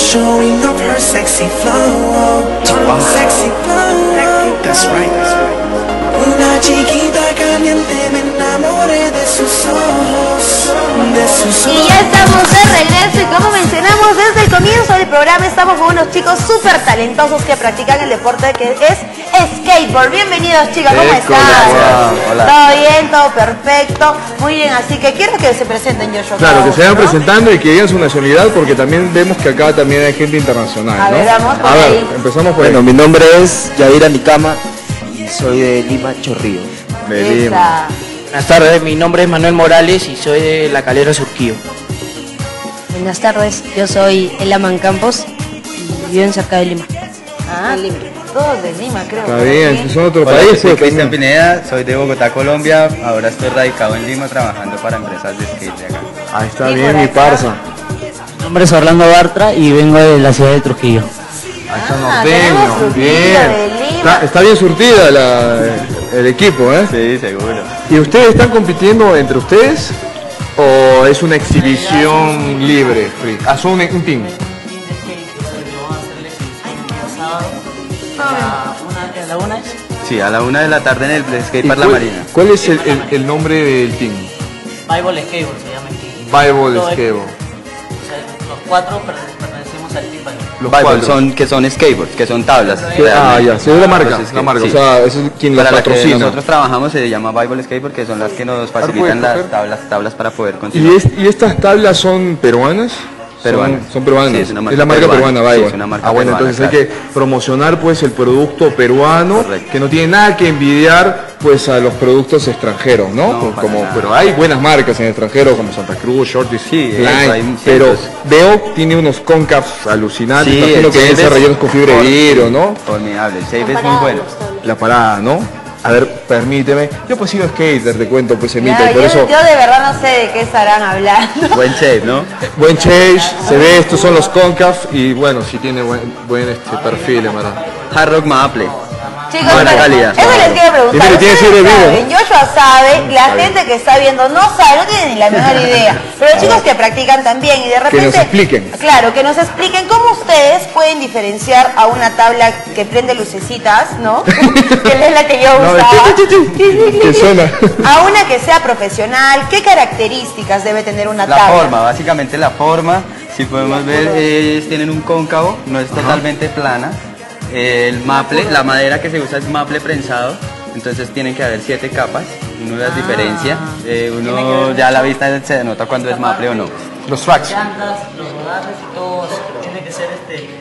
showing up her sexy flow. Sexy flow. That's right. Una chiquita caliente, me enamoré de sus ojos. Y ya estamos de regreso y como mencionamos desde el comienzo del programa, estamos con unos chicos súper talentosos que practican el deporte que es skateboard. Bienvenidos, chicos, ¿cómo están? Hola. ¿Todo bien? ¿Todo perfecto? Muy bien, así que quiero que se presenten, Joshua. Claro, que se vayan presentando y que digan su nacionalidad, porque también vemos que acá también hay gente internacional, ¿no? A ver, vamos por A ver, ahí. empezamos por Bueno, ahí. mi nombre es Yair Anicama y soy de Lima, Chorrillos. De Lima. Buenas tardes, mi nombre es Manuel Morales y soy de La Calera, Surquillo. Buenas tardes, yo soy Elaman Campos y vivo en cerca de Lima. Ah, todos de Lima, creo. Está bien, si son otro Hola, país. soy Cristian Pineda, soy de Bogotá, Colombia. Ahora estoy radicado en Lima trabajando para empresas de skate de acá. Ahí está Sí, bien, por mi acá. parza. Mi nombre es Orlando Bartra y vengo de la ciudad de Trujillo. Ahí está tenemos norteño, surtido bien. de Lima. Está bien surtida el equipo, ¿eh? Sí, seguro. ¿Y ustedes están compitiendo entre ustedes o es una exhibición libre, free? Ah, son un team. Sí, a la 1 de la tarde en el Skate ¿Y Park La Marina. cuál es el nombre del team? Bible Skateboard se llama el team. Bible Todo es- Skateboard. O sea, los cuatro pertenecemos al team Bible. Los Bible cuatro. que son skateboards, que son tablas. Ah, ya, se ve la marca, Los la marca, sí. o sea, eso es quien los Para la que patrocina. nosotros trabajamos se llama Bible Skateboard, que son las que nos facilitan ¿puedes las tablas para poder conseguir. ¿Y estas tablas son peruanas? Peruanas. Son peruanas. Sí, es una marca la marca peruana, peruana. Bible. Sí, es una marca bueno, peruana, entonces claro. hay que promocionar pues el producto peruano, Correcto. que no tiene nada que envidiar pues a los productos extranjeros, ¿no? No, para nada. Pero hay buenas marcas en el extranjero como Santa Cruz, Shorty, Sí, Line, eso, hay pero cientos. veo tiene unos concavs alucinantes, Sí, imagino el que deben Shape ser es rellenos con fibra de vidrio, ¿no? Formidable, el shape es muy bueno. La parada, ¿no? A ver, permíteme. Yo pues he sido skater, te cuento, pues Emita, Ya, y por yo eso de verdad no sé de qué estarán hablando. Buen shape, ¿no? buen change, se ve, estos son los concav y bueno, sí tiene buen perfil, hermano. Hard Rock Maple. Chicos, Buena pero calidad. eso les quiero preguntar. Y mire, tiene ¿Ustedes fibra de vidrio, saben? Joshua sabe, la gente que está viendo no sabe, no tiene ni la menor idea. Pero chicos que practican también y de repente... nos expliquen. Claro, que nos expliquen cómo ustedes pueden diferenciar a una tabla que prende lucecitas, ¿no? que es la que yo No, usaba. que suena. A una que sea profesional, ¿qué características debe tener una La tabla? forma, básicamente la forma, si podemos ver, ellos tienen un cóncavo, no es totalmente plana. El maple, la madera que se usa es maple prensado, entonces tienen que haber 7 capas, uno las diferencia, uno ya a la vista se denota cuando es maple o no. Los tracks. Llantas, los rodajes y todo tiene que ser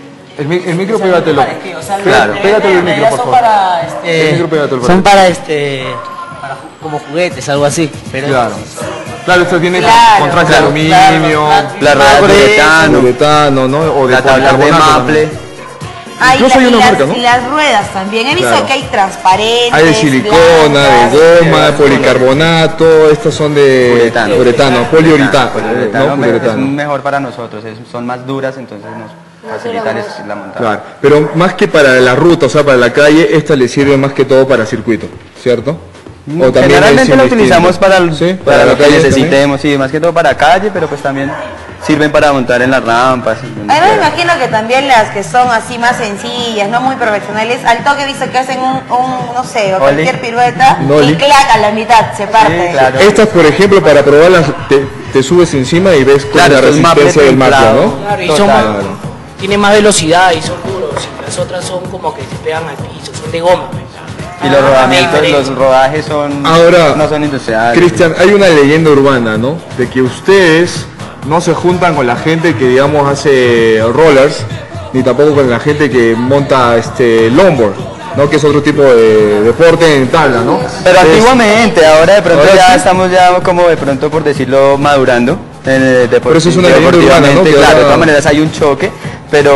El micro pégatelo. Claro. Pégatelo el micro, por son favor. para El micro pégatelo, por son favor. para como juguetes, algo así. Pero Claro. Claro, esto tiene Claro. contraste de Claro, aluminio, La rueda de uretano, uretano, ¿no? O de la tabla de policarbonato maple. también. Ah, Incluso hay una marca, ¿no? y las ruedas también. He visto Claro. que hay transparentes. Hay de silicona, blancas. de goma, policarbonato, estos son de Uretano. poliuretano, Poliuretano, ¿no? es Poliuretano. mejor para nosotros, son más duras, entonces nos facilitan la montada. Claro, pero más que para la ruta, o sea, para la calle, esta le sirve más que todo para circuito, ¿cierto? O también Generalmente es lo indistinto. utilizamos para, ¿Sí? para la lo que calle necesitemos, sí, más que todo para calle, pero pues también sirven para montar en las rampas. Además me imagino que también las que son así más sencillas, no muy profesionales, al toque he visto que hacen un no sé, o cualquier pirueta Un ollie. y clac a la mitad, se parte. Sí, claro. Estas, por ejemplo, para probarlas, te subes encima y ves con Claro, la esto es maple resistencia del maple, templado. ¿no? Claro, y Total. tiene más velocidad y son duros. Y las otras son como que se pegan al piso, son de goma. Y los rodamientos, diferencia. los rodajes son Ahora, no son industriales. Cristian, hay una leyenda urbana, ¿no? De que ustedes no se juntan con la gente que, digamos, hace rollers, ni tampoco con la gente que monta longboard, ¿no? Que es otro tipo de deporte en tabla, ¿no? Pero Es- antiguamente, ahora de pronto Ahora ya sí. estamos ya como de pronto por decirlo madurando en el deporte. Pero eso es una leyenda urbana, ¿no? Que Claro, ahora- de todas maneras hay un choque, pero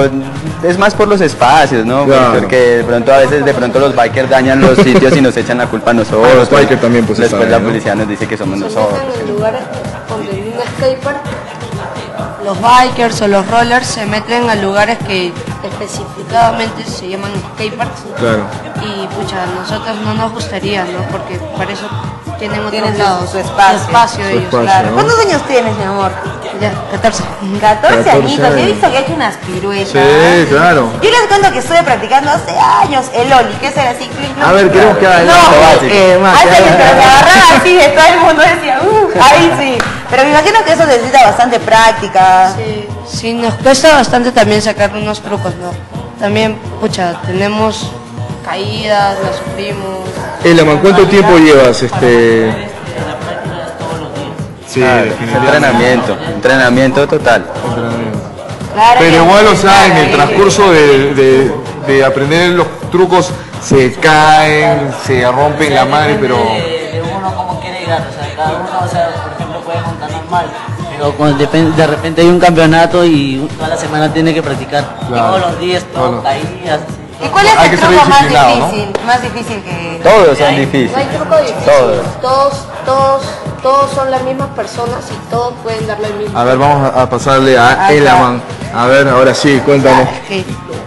es más por los espacios, ¿no? Claro. Porque de pronto a veces de pronto los bikers dañan los sitios y nos echan la culpa a nosotros. Ah, los bikers también, pues, después saben, la ¿no? policía nos dice que somos nosotros. En el lugar donde hay un skatepark los bikers o los rollers se meten a lugares que especificadamente se llaman skateparks. Claro. Y pucha, a nosotros no nos gustaría, ¿no? Porque para eso tienen otros Tienen lados, su espacio. ellos. espacio, Claro. ¿no? ¿Cuántos años tienes, mi amor? Ya, 14. 14 añitos. años. He visto que ha hecho unas piruetas. Sí, claro. Yo les cuento que estuve practicando hace años el Oli, que es el así, clic, clic. A ver, queremos que haga el No, paso básico. más. Hace que se me agarraba así de todo el mundo decía, ahí sí. Pero me imagino que eso necesita bastante práctica. Sí, nos cuesta bastante también sacar unos trucos, ¿no? También, pucha, tenemos caídas, las sufrimos. Elaman, ¿cuánto tiempo llevas Sí, Entrenamiento total. Claro Pero que igual, o sí, sea, en claro, el transcurso de aprender los trucos se caen, se rompen la madre, pero... De uno como quiere llegar, o sea, cada uno, o sea, por ejemplo, puede montar normal, pero cuando de repente hay un campeonato y toda la semana tiene que practicar, Claro. todos los días, Bueno. caídas. ¿Y cuál es Hay el que ser truco más disciplinado, ¿no? difícil? Más difícil que... Todos son No hay difíciles. truco difícil. Todos son las mismas personas y todos pueden darle el mismo. A ver, vamos a pasarle a Ahí está. Elaman. A ver, ahora sí, cuéntanos. Que,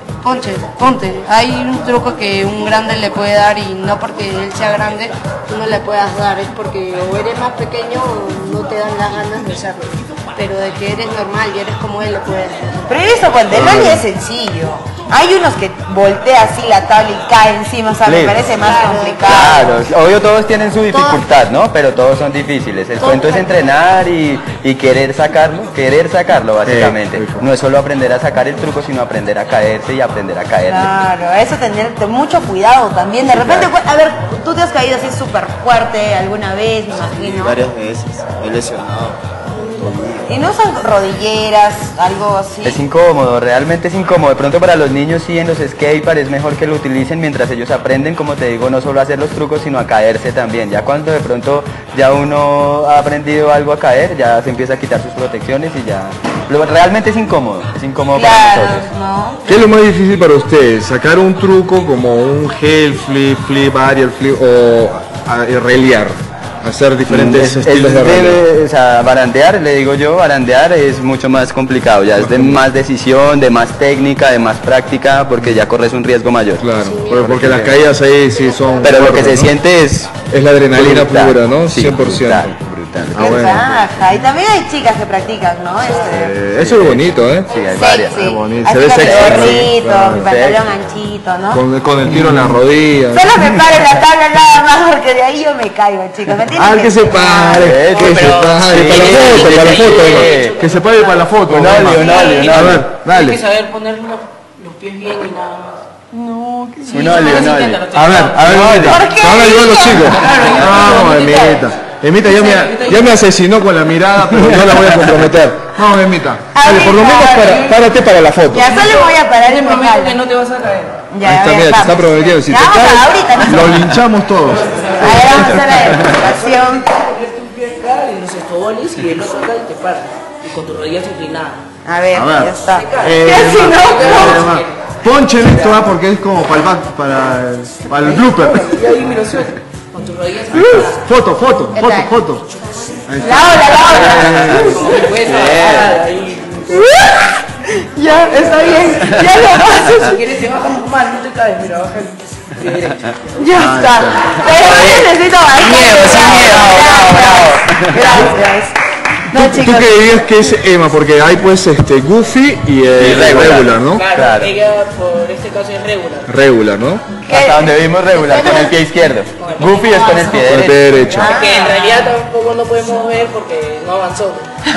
ponte. Hay un truco que un grande le puede dar y no porque él sea grande tú no le puedas dar, es porque o eres más pequeño o no te dan las ganas de hacerlo. Pero de que eres normal y eres como él le puedes dar. Pero eso con el Oli es sencillo. Hay unos que voltea así la tabla y cae encima, o sea, me Flip. parece más complicado. Claro, obvio todos tienen su dificultad, ¿no? Pero todos son difíciles. El cuento es entrenar y querer sacarlo básicamente. rico. No es solo aprender a sacar el truco, sino aprender a caerse y aprender a caerse. Claro, eso tener mucho cuidado también. De repente, claro. a ver, tú te has caído así súper fuerte alguna vez, me imagino. Varias veces, me he lesionado. Y no usan rodilleras, algo así. Es incómodo, realmente es incómodo. De pronto para los niños sí, en los skateparks es mejor que lo utilicen mientras ellos aprenden, como te digo, no solo a hacer los trucos, sino a caerse también. Ya cuando de pronto ya uno ha aprendido algo a caer, ya se empieza a quitar sus protecciones y ya... Realmente es incómodo para Claro, nosotros. ¿no? ¿Qué es lo más difícil para ustedes? ¿Sacar un truco como un hell flip, flip, aerial flip o reliar? Hacer diferentes estilos de reliar. O sea, barandear, le digo yo, barandear es mucho más complicado, ya es de más decisión, de más técnica, de más práctica, porque ya corres un riesgo mayor. Claro, porque las caídas ahí sí son... Pero lo que fuertes, se ¿no? siente es Es la adrenalina brutal. pura, ¿no? Sí, 100%. brutal. Ah, Qué bueno. raja. Y también hay chicas que practican, ¿no? Eso es bonito, ¿eh? Sí, hay varias. Sexy. Es bonito. Así Se ve con sexy, el ¿no? gorrito, Claro. mi pantalón anchito, ¿no? Con el tiro en la rodilla. Solo me paro en la tabla nada más porque de ahí yo me caigo, chicos. Me tienen Que se pare, que se pero- pare, sí, para la foto, sí. que se pare para la foto. Un mamá. olio, un olio. A ver, Hay que dale. saber poner los pies bien y nada más. Un olio, un olio. A ver, Emita, ¿Por qué? te van a ayudar los chicos. Vamos, Emita. Emita ya me asesinó con la mirada, pero no la voy a comprometer. Vamos, Emita. Dale, por lo menos párate para la foto. Ya solo me voy a parar Te y me prometo que calmo. no te vas a caer. Ya, Ahí está, a ver, mira, te vamos. está prometiendo. Si Ya, te vamos caes, ahorita, ¿no? lo linchamos todos. A ver, vamos a hacer la demostración. Poner tu pie acá y los escobones y el otro acá y te paras. Y con tus rodillas inclinadas. A ver, A ver. ya está. Eh, Ya si no, Ponchen esto, porque es como para el blooper. Y ahí mira, suelta. Con tus rodillas inclinadas. Foto. Ahí está. la otra. Como que puedes trabajar ahí. Ya, está bien. Ya lo paso. Si quieres te bajas más, no te caes. Mira, baja el pie derecho. Ya está. Pero yo necesito bastante. Gracias. No, ¿Tú chicos. qué dirías que es Emma? Porque hay pues Goofy y el regular, ¿no? Claro, ella por este caso es regular. Regular, ¿no? Hasta donde vimos regular con el pie izquierdo. Goofy es con el pie Con el pie derecho. derecho. Que en realidad tampoco no podemos ver porque no avanzó.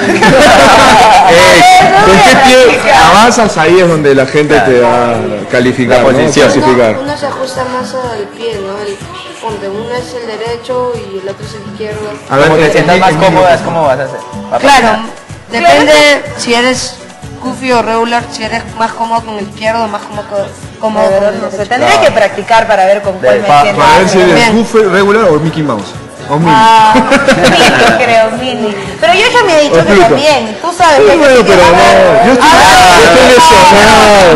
¿Con qué pie avanzas? Ahí es donde la gente te va a calificar, La ¿no? posición. Clasificar. Uno se ajusta más al pie, ¿no? Ponte, uno es el derecho y el otro es el izquierdo. A ver, Como te sientas más Emilio. cómoda es como vas a hacer. Claro, depende si eres goofy o regular, si eres más cómodo con el izquierdo o más cómodo con el No sé, derecho. tendría que practicar para ver con cuál me siento. Para ver si eres Bien. Goofy, regular o Mickey Mouse. O Minnie. Ah, Mini, creo, Mini. Pero yo ya me he dicho que Pluto. también. Tú sabes Sí, que bueno, pero no. Yo estoy lesionado.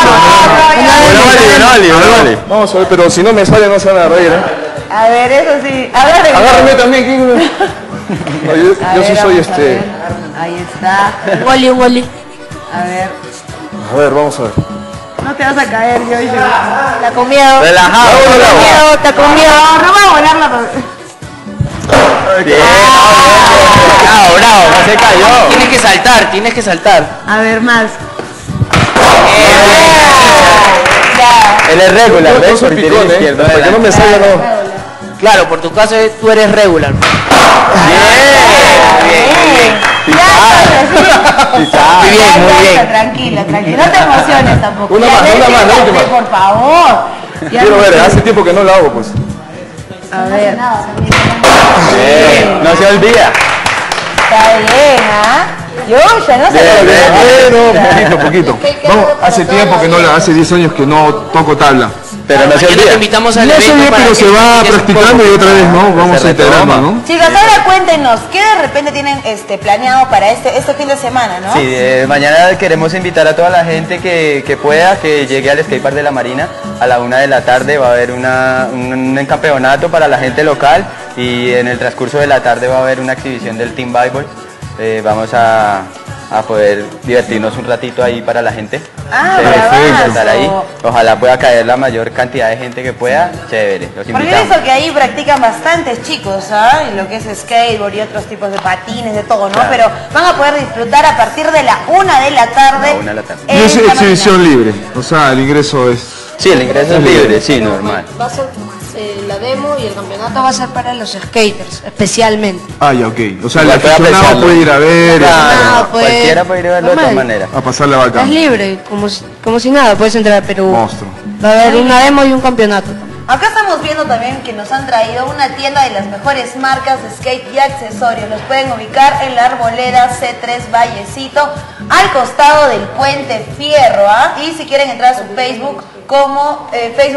Vale. Vamos a ver, pero si no me sale no se van a reír, ¿eh? A ver, eso sí. Agárreme. Agárrame también, ¿quién? No, yo sí ver, soy vamos a ver. Ahí está. Un Wally. A ver. A ver, vamos a ver. No te vas a caer, yo. Está con miedo. Relajado. Está con miedo. No va a volar la... Bien, bravo, no se cayó. Tienes que saltar. A ver, más. Él es regular, No, ¿ves? no soy Porque picón, tiene izquierdo para que no adelante. me salga, no. Claro, por tu caso tú eres regular. Bien. Muy bien, muy bien. Tranquila. No te emociones tampoco. Una Ya, más, la última. Por favor. Ya Quiero no- ver, hace tiempo que no lo hago, pues. A ver. Bien, no se olvida. Está bien, ¿ah? Yo ya no sé. Poquito. Vamos, hace tiempo que no lo, hace 10 años que no toco tabla. Pero no se Mañana te olvida. invitamos al No sé evento bien, para pero que se va practiques un practicando poco. y otra vez, ¿no? Vamos Se a integrarnos, retoma. ¿no? Chicos, ahora cuéntenos, ¿qué de repente tienen planeado para este fin de semana, no? Sí, mañana queremos invitar a toda la gente que pueda, que llegue al skatepark de la Marina a la 1 de la tarde. Va a haber un campeonato para la gente local y en el transcurso de la tarde va a haber una exhibición del Team Bible. Vamos a poder divertirnos un ratito ahí para la gente. Ah, Chévere, estar ahí. bravazo. Ojalá pueda caer la mayor cantidad de gente que pueda. Chévere, los Porque yo he invitamos. visto que ahí practican bastantes chicos, ¿ah? En lo que es skateboard y otros tipos de patines, de todo, ¿no? Claro. Pero van a poder disfrutar a partir de la 1 de la tarde. La 1 de la tarde. Y es en la exhibición libre, o sea, el ingreso es... Sí, el ingreso es libre, sí, normal. Va a ser la demo y el campeonato va a ser para los skaters, especialmente. Ah, ya, ok. O sea, el Igual puede aficionado apreciarlo. puede ir a ver, Claro, pues, cualquiera puede ir a verlo de todas normal. maneras. a pasarle Es bacán. libre, como si nada, puedes entrar, pero Monstruo. va a haber una demo y un campeonato. Acá estamos viendo también que nos han traído una tienda de las mejores marcas de skate y accesorios. Los pueden ubicar en la Arboleda C3 Vallecito, al costado del Puente Fierro, ¿ah? Y si quieren entrar a su Facebook como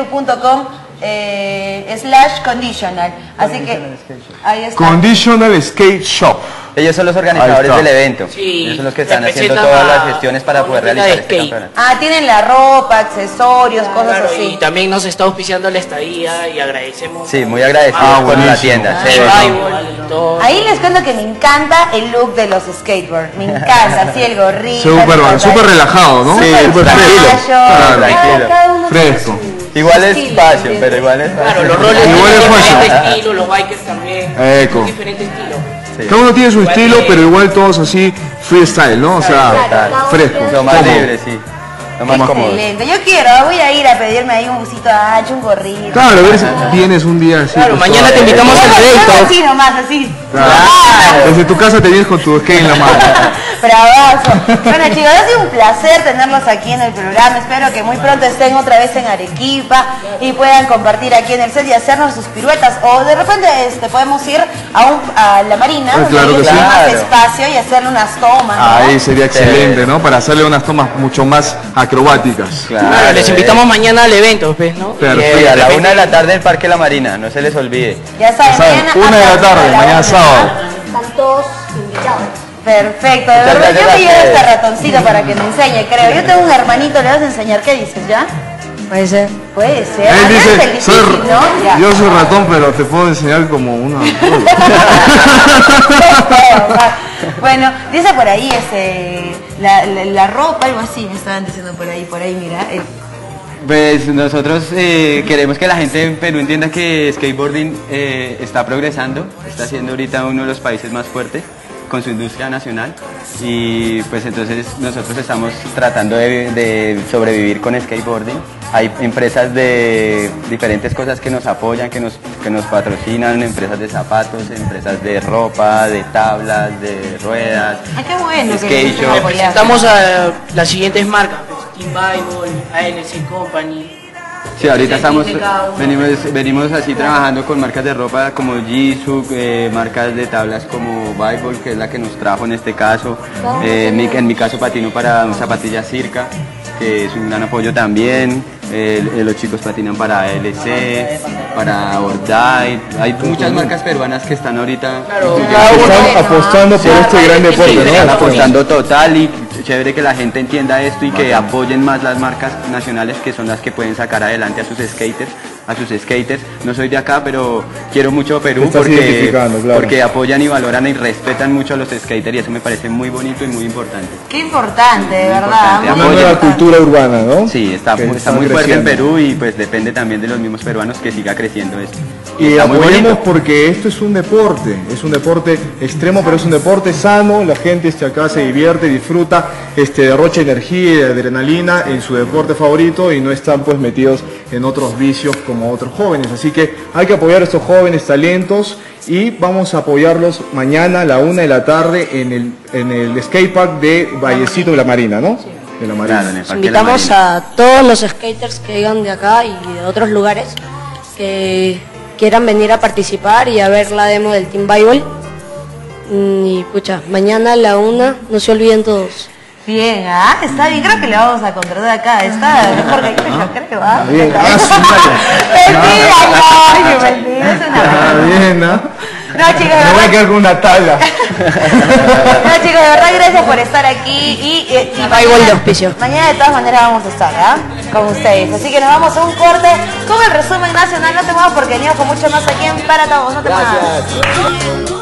facebook.com/conditional. Así que ahí está. Conditional Skate Shop. Ellos son los organizadores Ahí está. del evento. Sí, Ellos son los que están haciendo representan todas las a gestiones para poder Colombia realizar de este skate. campeonato. Ah, tienen la ropa, accesorios, cosas Claro, así. y también nos está auspiciando la estadía y agradecemos. Sí, muy agradecidos Ah, con la buenísimo. tienda. Team Chévere. Bible y todo. Ahí les cuento que me encanta el look de los skateboard. Me encanta, así el gorrito. Súper relajado, ¿no? Sí, Súper tranquilo. fresco. Claro, Tranquilo. fresco. Igual es fashion, pero igual es Claro, fashion. los roles Igual tienen es diferente fashion. estilo, los bikers también. Eco. Diferente estilo. Sí. Cada uno tiene su estilo, pero igual todos así freestyle, ¿no? O sea, Total. fresco. Lo más Cómodo. libre, sí. Lo más cómodo. Excelente. Yo quiero, voy a ir a pedirme ahí un busito ancho, un gorrito. Claro, a ver si vienes un día así. Claro, pues, mañana todo. te invitamos al evento. Así nomás, así. Claro. Desde tu casa te vienes con tu skate en la mano. Bravazo. Bueno chicos, ha sido un placer tenerlos aquí en el programa. Espero que muy pronto estén otra vez en Arequipa y puedan compartir aquí en el set y hacernos sus piruetas. O de repente podemos ir a la Marina, donde claro ellos que sí. tienen más Claro. espacio y hacerle unas tomas, ¿no? Ahí sería excelente, ¿no? Para hacerle unas tomas mucho más acrobáticas. Claro, les invitamos mañana al evento, pues, ¿no? Perfecto. Sí, a la repente- 1 de la tarde en el Parque La Marina, no se les olvide. Ya saben, Saben, mañana 1 de la a tarde, partir de mañana 1. sábado. Están todos invitados. Perfecto, de Muchas verdad, gracias yo a me llevo ustedes. este ratoncito para que me enseñe, creo. Yo tengo un hermanito, ¿le vas a enseñar? ¿Qué dices, ya? Puede ser. Puede ser. Él Acá es el dice, difícil, ¿no? Ya. yo soy ratón, pero te puedo enseñar como una... Bueno, dice por ahí la ropa, algo así, me estaban diciendo por ahí, mira. Pues nosotros queremos que la gente en Perú entienda que skateboarding está progresando, está siendo ahorita uno de los países más fuertes con su industria nacional y pues entonces nosotros estamos tratando de sobrevivir con skateboarding. Hay empresas de diferentes cosas que nos apoyan, que nos patrocinan, empresas de zapatos, empresas de ropa, de tablas, de ruedas. Ah, qué bueno que Skate nos estén shop. apoyando. Presentamos a las siguientes marcas, pues, Team Bible, ANC Company. Sí, ahorita estamos, de cada uno. venimos así trabajando con marcas de ropa como Jisoo, marcas de tablas como Bible, que es la que nos trajo en este caso. En mi caso patino para zapatillas Circa, que es un gran apoyo también. Los chicos patinan para LC, para Ordai. Hay muchas marcas peruanas que están ahorita Están apostando por este gran deporte, sí, están ¿no? apostando total y chévere que la gente entienda esto y que apoyen más las marcas nacionales que son las que pueden sacar adelante a sus skaters a sus skaters. No soy de acá, pero quiero mucho a Perú Estás identificando, claro. porque apoyan y valoran y respetan mucho a los skaters y eso me parece muy bonito y muy importante. Qué importante, de Muy verdad. importante. Una muy nueva importante. cultura urbana, ¿no? Sí, está Que muy fuerte en creciendo. Perú y pues depende también de los mismos peruanos que siga creciendo esto. Y está muy apoyemos bonito. porque esto es un deporte extremo, pero es un deporte sano, la gente acá se divierte, disfruta, derrocha energía y adrenalina en su deporte favorito y no están pues metidos en otros vicios como otros jóvenes. Así que hay que apoyar a estos jóvenes talentos y vamos a apoyarlos mañana a la 1 de la tarde en el skatepark de Vallecito de la Marina, ¿no? De la Marina. Claro, en el Parque de la Invitamos Marina. a todos los skaters que vengan de acá y de otros lugares que quieran venir a participar y a ver la demo del Team Bible. Y pucha, mañana a la 1, no se olviden todos. Bien, está bien, creo que le vamos a contratar acá, está mejor que aquí, yo creo, Bien, Mentira, no, mentira, es una Está bien, ¿no? No, chicos, de Me voy a verdad, quedar con una tabla. no, chicos, de verdad, gracias por estar aquí y Bible de auspicio. mañana de todas maneras vamos a estar, con ustedes. Así que nos vamos a un corte con el resumen nacional. No te muevas porque venimos con mucho más aquí en Para Todos. No te muevas.